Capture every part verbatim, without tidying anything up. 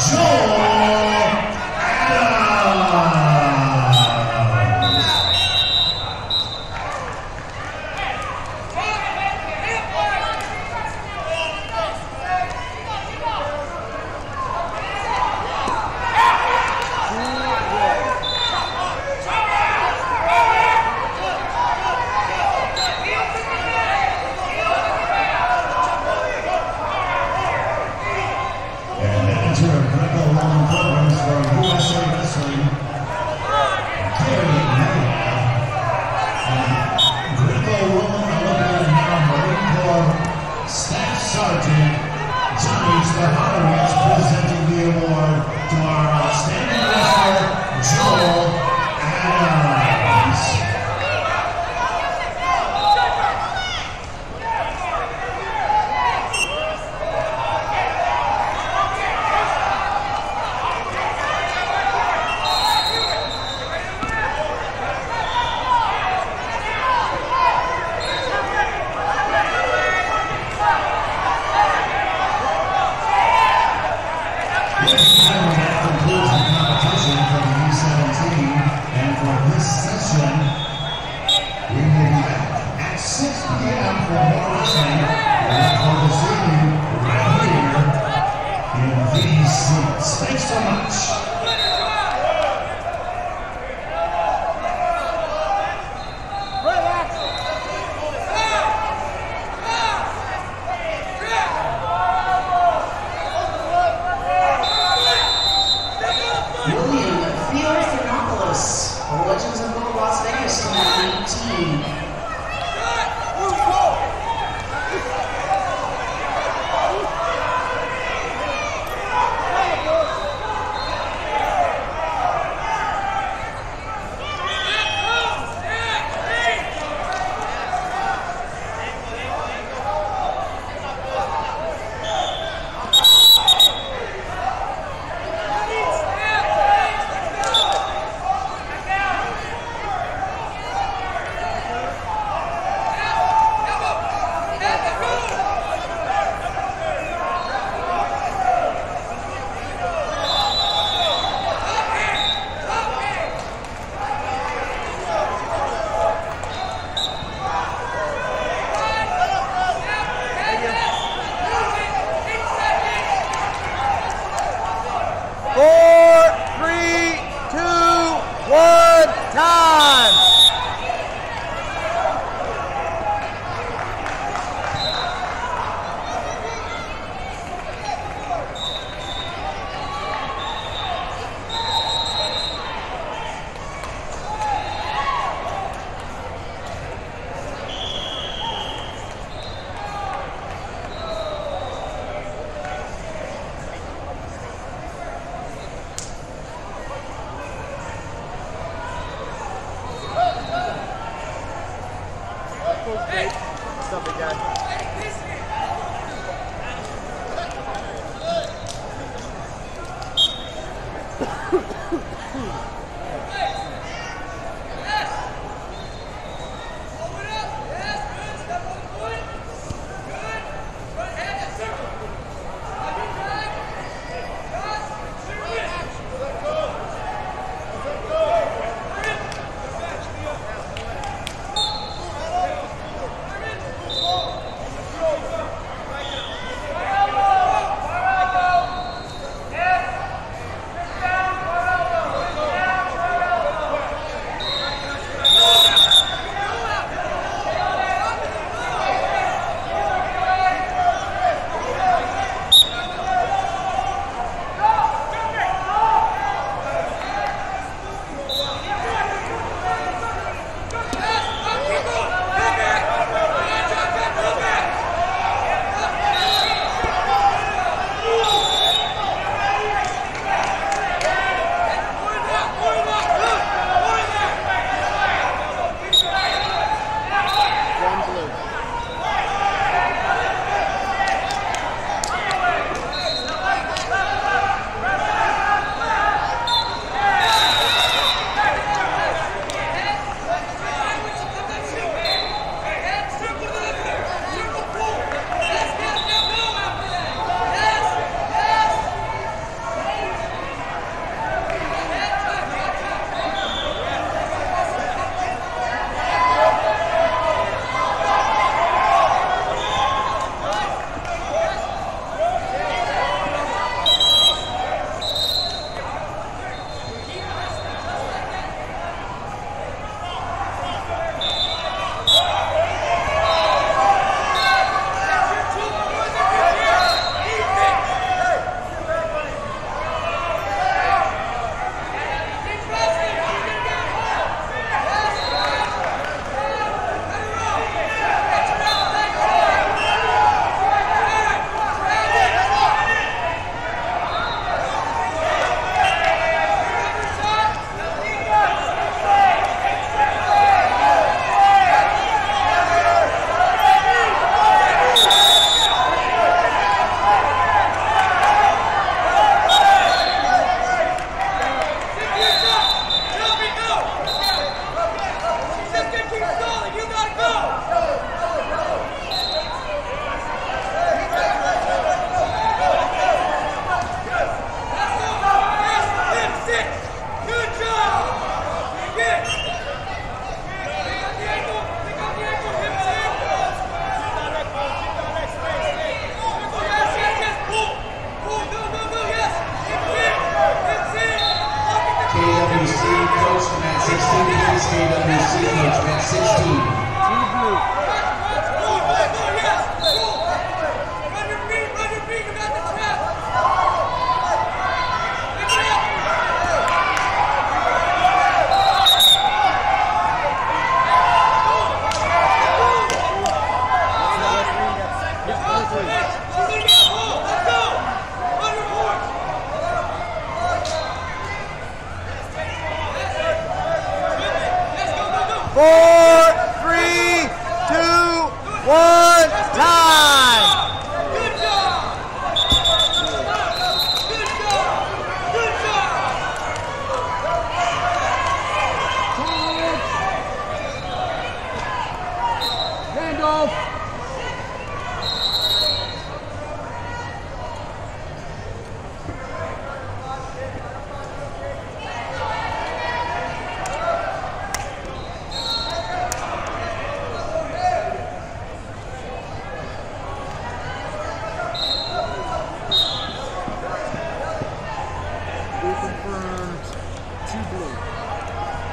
Complete.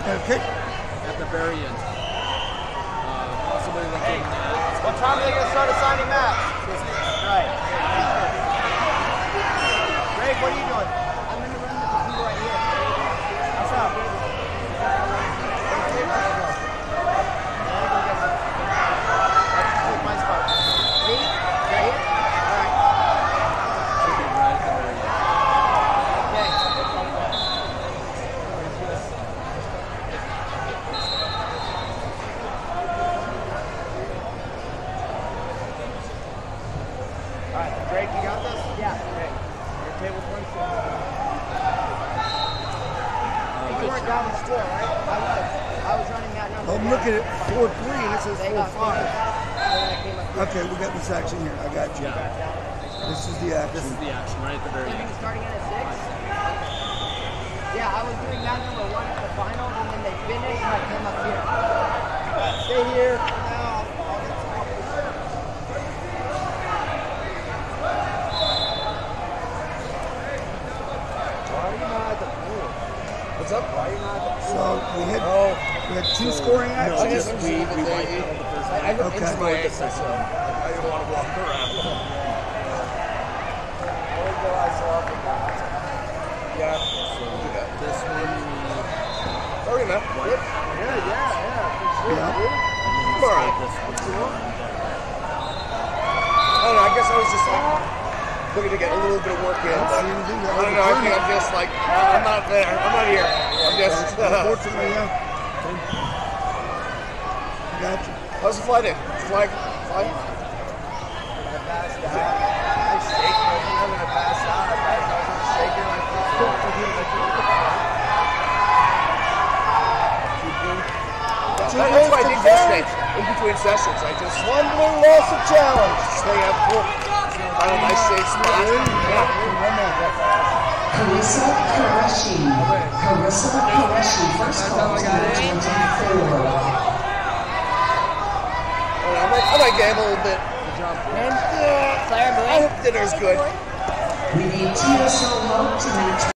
Okay. At the very end. Uh, possibly looking at... What time are they going to start assigning maps? Right. Greg, what are you doing? I'm going to run the computer right here. What's up? My spot. See? Right here? Alright. Should be right at the very end. Okay. Alright, Greg, you got this? Yeah. Okay. Your table's one four. You weren't down the score, right? I was. I was running that number. I'm looking at four three and it says They four got five. finished. And then I came up here. Okay, we got this action here. I got you. Yeah. This is the action. This is the action right at the very You end. mean starting at a six? Yeah, I was doing that number one at the final, and then they finished, and I came up here. Stay here for now. I'll get some offers. Why are you not at the pool? What's up? Why are you not at the pool? So we had Oh, we had two scoring no, actions. just we, we wiped out the first I, I Okay. enjoyed this, so I didn't want to walk around. Only go I saw up and down. Yeah, so we'll do that. This one, Sorry, man. Good. Yeah, yeah, yeah. For sure, Yeah. dude. I'm all right. this one. I don't know. I guess I was just like looking to get a little bit of work in. I don't But see anything I there. don't know. I think I'm just like I'm not there. I'm not here. I'm just. Unfortunately, yeah. Got you. How's the flight in? Flight? Flight? I passed out. I shake my hand and I passed out. I passed out. I was shaking like That, that's what I did yesterday. In between sessions, I just one blue loss of challenge. stay up for on a nice safe spot. Yeah. Carissa Qureshi. Carissa Qureshi, first call to twenty-four. I might, I might gamble a little bit. Claire, I hope dinner's good. We need Tia Solo to match